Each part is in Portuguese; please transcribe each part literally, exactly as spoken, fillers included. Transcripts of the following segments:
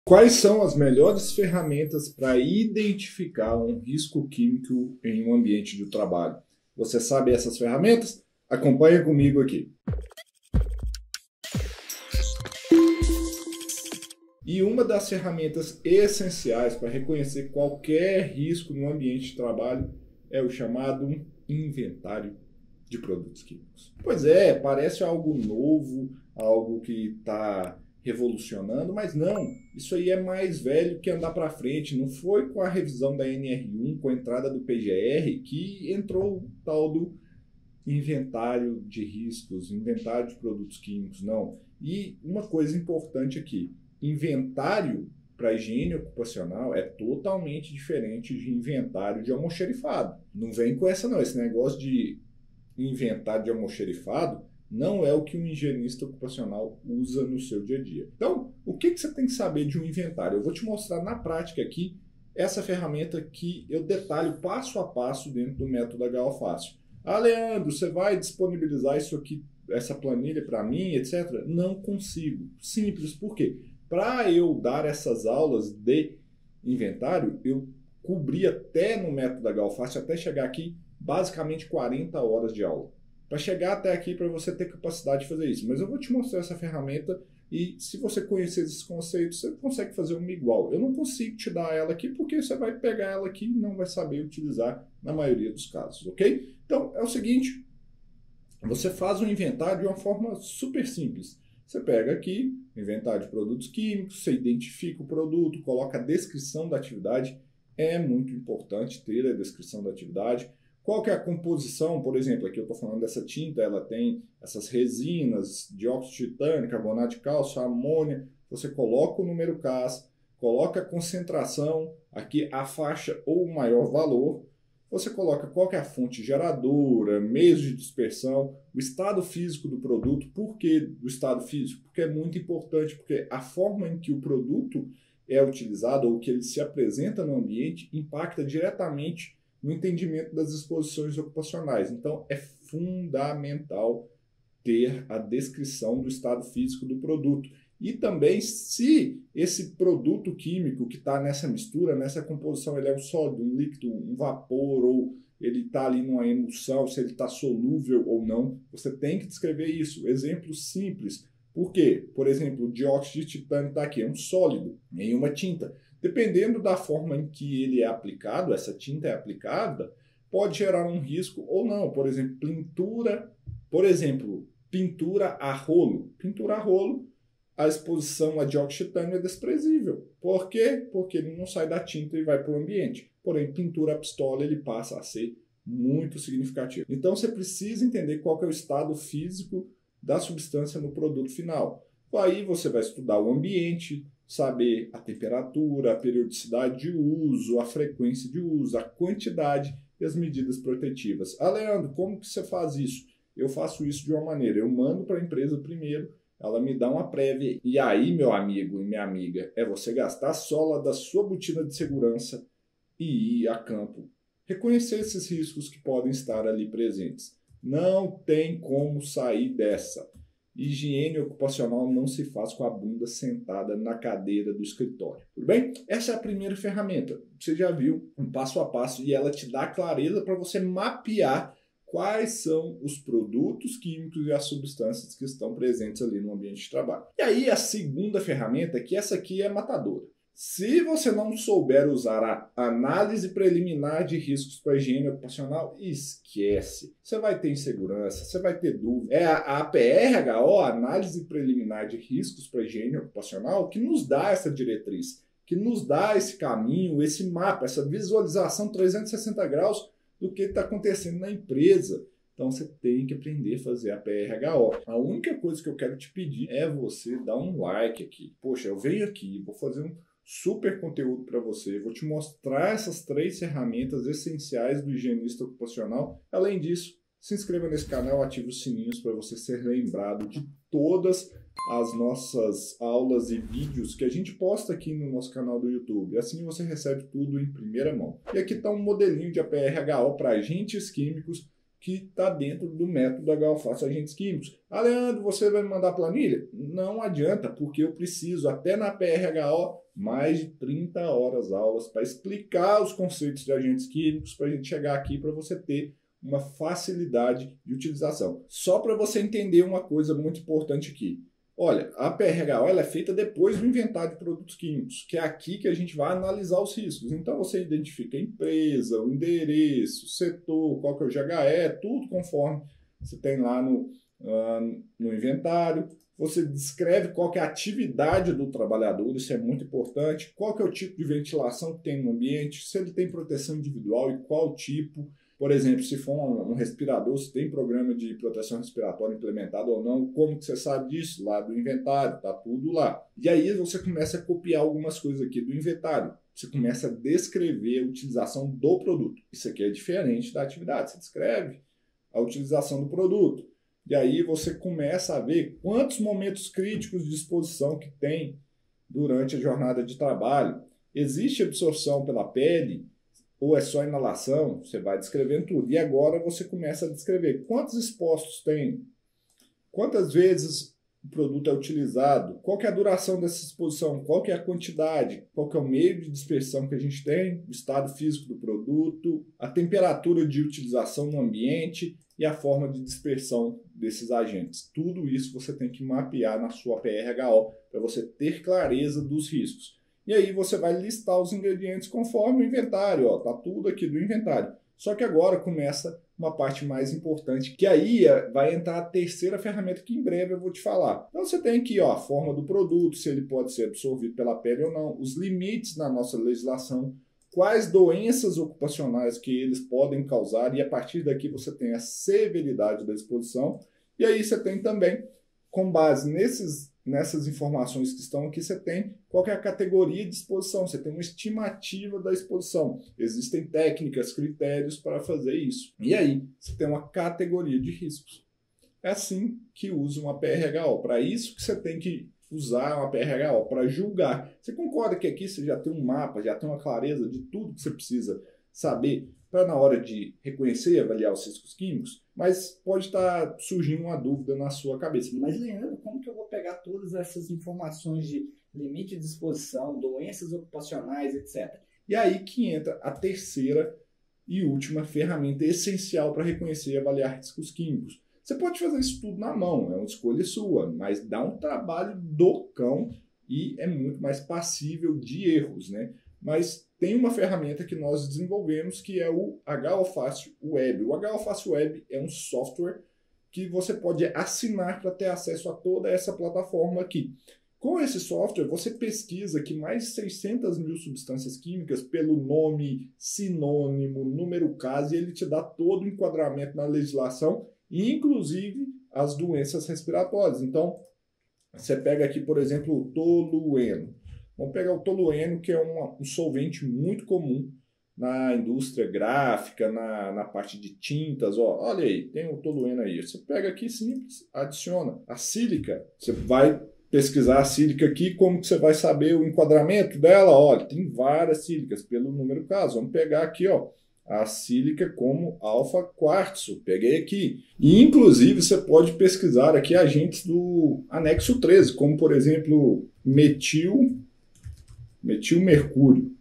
Quais são as melhores ferramentas para identificar um risco químico em um ambiente de trabalho? Você sabe essas ferramentas? Acompanhe comigo aqui. E uma das ferramentas essenciais para reconhecer qualquer risco no ambiente de trabalho é o chamado inventário de produtos químicos. Pois é, parece algo novo, algo que está revolucionando, mas não, isso aí é mais velho que andar para frente. Não foi com a revisão da N R um, com a entrada do P G R, que entrou o tal do inventário de riscos, inventário de produtos químicos, não. E uma coisa importante aqui, inventário para higiene ocupacional é totalmente diferente de inventário de almoxarifado. Não vem com essa não, esse negócio de inventário de almoxarifado não é o que um higienista ocupacional usa no seu dia a dia. Então, o que, que você tem que saber de um inventário? Eu vou te mostrar na prática aqui essa ferramenta que eu detalho passo a passo dentro do método H O Fácil. Ah, Leandro, você vai disponibilizar isso aqui, essa planilha para mim, etcétera? Não consigo. Simples, por quê? Para eu dar essas aulas de inventário, eu cobri até no método H O Fácil, até chegar aqui, basicamente quarenta horas de aula. Para chegar até aqui, para você ter capacidade de fazer isso. Mas eu vou te mostrar essa ferramenta e se você conhecer esses conceitos, você consegue fazer uma igual. Eu não consigo te dar ela aqui porque você vai pegar ela aqui e não vai saber utilizar na maioria dos casos, ok? Então, é o seguinte, você faz um inventário de uma forma super simples. Você pega aqui, inventário de produtos químicos, você identifica o produto, coloca a descrição da atividade. É muito importante ter a descrição da atividade. Qual que é a composição? Por exemplo, aqui eu estou falando dessa tinta, ela tem essas resinas, dióxido de titânio, carbonato de cálcio, amônia. Você coloca o número C A S, coloca a concentração, aqui a faixa ou o maior valor. Você coloca qual que é a fonte geradora, meios de dispersão, o estado físico do produto. Por que do estado físico? Porque é muito importante, porque a forma em que o produto é utilizado ou que ele se apresenta no ambiente impacta diretamente no entendimento das exposições ocupacionais. Então, é fundamental ter a descrição do estado físico do produto. E também, se esse produto químico que está nessa mistura, nessa composição, ele é um sólido, um líquido, um vapor, ou ele está ali numa emulsão, se ele está solúvel ou não, você tem que descrever isso. Exemplo simples. Por quê? Por exemplo, o dióxido de titânio está aqui, é um sólido, em uma tinta. Dependendo da forma em que ele é aplicado, essa tinta é aplicada, pode gerar um risco ou não. Por exemplo, pintura, por exemplo, pintura a rolo. Pintura a rolo, a exposição a dióxido de titânio é desprezível. Por quê? Porque ele não sai da tinta e vai para o ambiente. Porém, pintura a pistola, ele passa a ser muito significativo. Então, você precisa entender qual que é o estado físico da substância no produto final. Aí você vai estudar o ambiente, saber a temperatura, a periodicidade de uso, a frequência de uso, a quantidade e as medidas protetivas. Ah, Leandro, como que você faz isso? Eu faço isso de uma maneira, eu mando para a empresa primeiro, ela me dá uma prévia. E aí, meu amigo e minha amiga, é você gastar a sola da sua botina de segurança e ir a campo. Reconhecer esses riscos que podem estar ali presentes. Não tem como sair dessa. Higiene ocupacional não se faz com a bunda sentada na cadeira do escritório, tudo bem? Essa é a primeira ferramenta. Você já viu um passo a passo e ela te dá clareza para você mapear quais são os produtos químicos e as substâncias que estão presentes ali no ambiente de trabalho. E aí a segunda ferramenta, que essa aqui é matadora. Se você não souber usar a análise preliminar de riscos para a higiene ocupacional, esquece. Você vai ter insegurança, você vai ter dúvida. É a A P R H O, Análise Preliminar de Riscos para a Higiene Ocupacional, que nos dá essa diretriz, que nos dá esse caminho, esse mapa, essa visualização trezentos e sessenta graus do que está acontecendo na empresa. Então você tem que aprender a fazer a P R H O. A única coisa que eu quero te pedir é você dar um like aqui. Poxa, eu venho aqui, vou fazer um super conteúdo para você, vou te mostrar essas três ferramentas essenciais do higienista ocupacional. Além disso, se inscreva nesse canal, ative os sininhos para você ser lembrado de todas as nossas aulas e vídeos que a gente posta aqui no nosso canal do YouTube. Assim você recebe tudo em primeira mão. E aqui está um modelinho de A P R H O para agentes químicos que está dentro do método H O Fácil Agentes Químicos. Ah, Leandro, você vai me mandar planilha? Não adianta, porque eu preciso, até na P R H O, mais de trinta horas aulas para explicar os conceitos de agentes químicos, para a gente chegar aqui para você ter uma facilidade de utilização. Só para você entender uma coisa muito importante aqui. Olha, a P R H O ela é feita depois do inventário de produtos químicos, que é aqui que a gente vai analisar os riscos. Então você identifica a empresa, o endereço, o setor, qual que é o G H E, tudo conforme você tem lá no, uh, no inventário. Você descreve qual que é a atividade do trabalhador, isso é muito importante. Qual que é o tipo de ventilação que tem no ambiente, se ele tem proteção individual e qual tipo. Por exemplo, se for um respirador, se tem programa de proteção respiratória implementado ou não, como que você sabe disso? Lá do inventário, está tudo lá. E aí você começa a copiar algumas coisas aqui do inventário. Você começa a descrever a utilização do produto. Isso aqui é diferente da atividade. Você descreve a utilização do produto. E aí você começa a ver quantos momentos críticos de exposição que tem durante a jornada de trabalho. Existe absorção pela pele? Ou é só inalação, você vai descrevendo tudo. E agora você começa a descrever quantos expostos tem, quantas vezes o produto é utilizado, qual que é a duração dessa exposição, qual que é a quantidade, qual que é o meio de dispersão que a gente tem, o estado físico do produto, a temperatura de utilização no ambiente e a forma de dispersão desses agentes. Tudo isso você tem que mapear na sua P R H O para você ter clareza dos riscos. E aí você vai listar os ingredientes conforme o inventário, ó, tá tudo aqui do inventário. Só que agora começa uma parte mais importante, que aí vai entrar a terceira ferramenta que em breve eu vou te falar. Então você tem aqui ó, a forma do produto, se ele pode ser absorvido pela pele ou não, os limites na nossa legislação, quais doenças ocupacionais que eles podem causar, e a partir daqui você tem a severidade da exposição. E aí você tem também, com base nesses nessas informações que estão aqui, você tem qual que é a categoria de exposição, você tem uma estimativa da exposição. Existem técnicas, critérios para fazer isso. E aí, você tem uma categoria de riscos. É assim que usa uma P R H O. Para isso que você tem que usar uma P R H O, para julgar. Você concorda que aqui você já tem um mapa, já tem uma clareza de tudo que você precisa saber para na hora de reconhecer e avaliar os riscos químicos? Mas pode estar surgindo uma dúvida na sua cabeça. Mas, Leandro, como que eu vou pegar todas essas informações de limite de exposição, doenças ocupacionais, etcétera? E aí que entra a terceira e última ferramenta essencial para reconhecer e avaliar riscos químicos. Você pode fazer isso tudo na mão, é uma escolha sua, mas dá um trabalho do cão e é muito mais passível de erros, né? Mas tem uma ferramenta que nós desenvolvemos que é o H O Fácil Web. O H O Fácil Web é um software que você pode assinar para ter acesso a toda essa plataforma aqui. Com esse software, você pesquisa aqui mais de seiscentas mil substâncias químicas pelo nome, sinônimo, número caso, e ele te dá todo o enquadramento na legislação, inclusive as doenças respiratórias. Então, você pega aqui, por exemplo, o tolueno. Vamos pegar o tolueno, que é um, um solvente muito comum na indústria gráfica, na, na parte de tintas. Ó, olha aí, tem o tolueno aí. Você pega aqui simples, adiciona. A sílica, você vai pesquisar a sílica aqui, como que você vai saber o enquadramento dela? Olha, tem várias sílicas pelo número caso. Vamos pegar aqui, ó, a sílica como alfa quartzo. Peguei aqui. E, inclusive, você pode pesquisar aqui agentes do anexo treze, como, por exemplo, metil... metilmercúrio.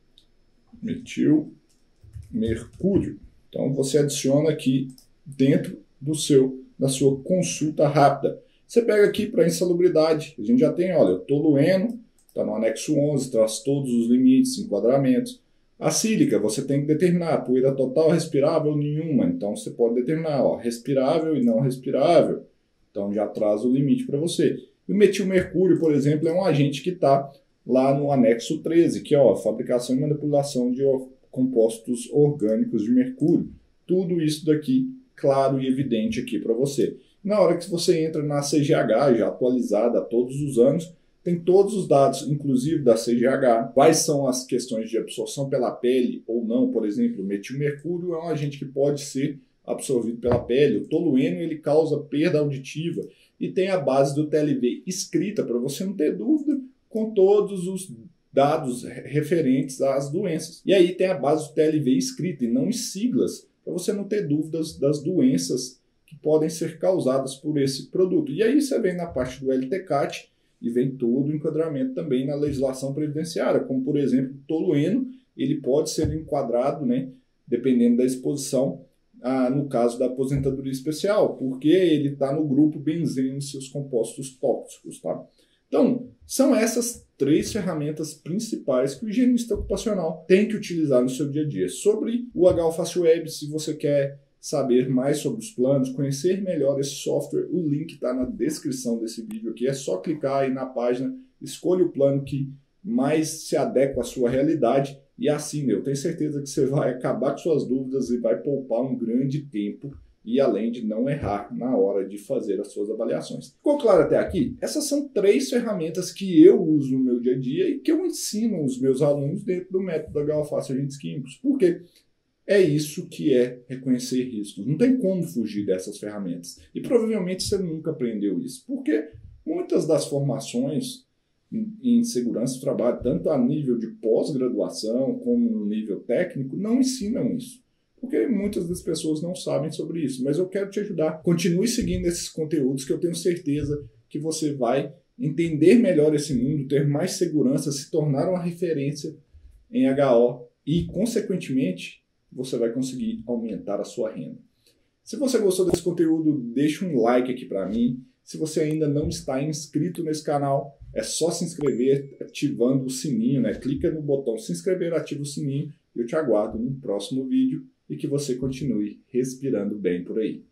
Metilmercúrio. Então você adiciona aqui dentro do seu, da sua consulta rápida. Você pega aqui para insalubridade. A gente já tem, olha, o tolueno, está no anexo onze, traz todos os limites, enquadramentos. A sílica, você tem que determinar, poeira total respirável nenhuma. Então você pode determinar, ó, respirável e não respirável. Então já traz o limite para você. E o metilmercúrio, por exemplo, é um agente que está lá no anexo treze, que é ó, fabricação e manipulação de compostos orgânicos de mercúrio. Tudo isso daqui, claro e evidente aqui para você. Na hora que você entra na C G H, já atualizada todos os anos, tem todos os dados, inclusive da C G H, quais são as questões de absorção pela pele ou não. Por exemplo, o metilmercúrio é um agente que pode ser absorvido pela pele. O tolueno ele causa perda auditiva e tem a base do T L V escrita para você não ter dúvida, com todos os dados referentes às doenças. E aí tem a base do T L V escrita e não em siglas, para você não ter dúvidas das doenças que podem ser causadas por esse produto. E aí você vem na parte do L T C A T e vem todo o enquadramento também na legislação previdenciária, como por exemplo o tolueno, ele pode ser enquadrado, né, dependendo da exposição, ah, no caso da aposentadoria especial, porque ele está no grupo benzeno e seus compostos tóxicos, tá? Então, são essas três ferramentas principais que o higienista ocupacional tem que utilizar no seu dia a dia. Sobre o H O Fácil Web, se você quer saber mais sobre os planos, conhecer melhor esse software, o link está na descrição desse vídeo aqui. É só clicar aí na página, escolha o plano que mais se adequa à sua realidade e assim, eu tenho certeza que você vai acabar com suas dúvidas e vai poupar um grande tempo e além de não errar na hora de fazer as suas avaliações. Ficou claro até aqui? Essas são três ferramentas que eu uso no meu dia a dia e que eu ensino os meus alunos dentro do método H O Fácil Agentes Químicos. Por quê? É isso que é reconhecer riscos. Não tem como fugir dessas ferramentas. E provavelmente você nunca aprendeu isso. Porque muitas das formações em segurança do trabalho, tanto a nível de pós-graduação como no nível técnico, não ensinam isso. Porque muitas das pessoas não sabem sobre isso. Mas eu quero te ajudar. Continue seguindo esses conteúdos que eu tenho certeza que você vai entender melhor esse mundo, ter mais segurança, se tornar uma referência em H O e, consequentemente, você vai conseguir aumentar a sua renda. Se você gostou desse conteúdo, deixa um like aqui para mim. Se você ainda não está inscrito nesse canal, é só se inscrever ativando o sininho, né? Clica no botão se inscrever, ativa o sininho e eu te aguardo no próximo vídeo e que você continue respirando bem por aí.